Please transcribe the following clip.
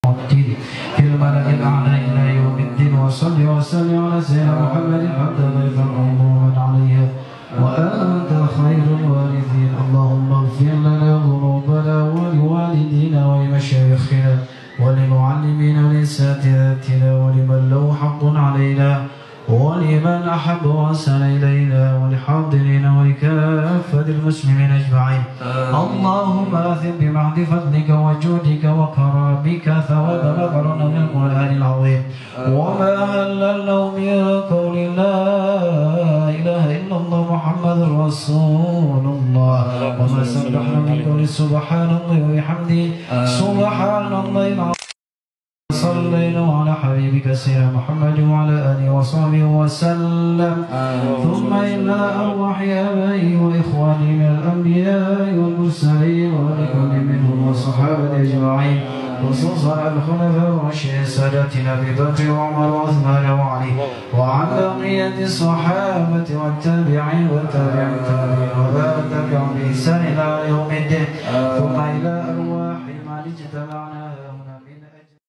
الدين في الملأ الأعلى إلى يوم الدين. وصل وسلم على سيدنا محمد حتى ضيف المغضوب عليه وأنت خير الوارثين. اللهم اغفر لنا ذنوبنا ولوالدينا ولمشايخنا ولمعلمينا ولأساتذتنا ولمن له حق علينا ولمن أحب وأحسن إلينا ولحاضرين ولكافة المسلمين أجمعين. اللهم آثم بمحض فضلك وجودك وكرامك ثواب ما قرأنا من القرآن العظيم وما هللنا من قول لا إله إلا الله محمد رسول الله وما سبحنا من قول سبحان الله وبحمده سبحان الله العظيم. صلينا على حبيبك سيدنا محمد وعلى آله وصحبه وسلم. ثم إلى أرواح آبائي وإخواني من الأنبياء والمرسلين ولكل منهم والصحابة أجمعين خصوصا الخلفاء الراشدين سادتنا أبي بكر وعمر وعثمان وعلي وعن بقية الصحابة والتابعين والتابعين التابعين وبارك تبعهم بإحسان إلى يوم الدين. ثم إلى أرواح من اجتمعنا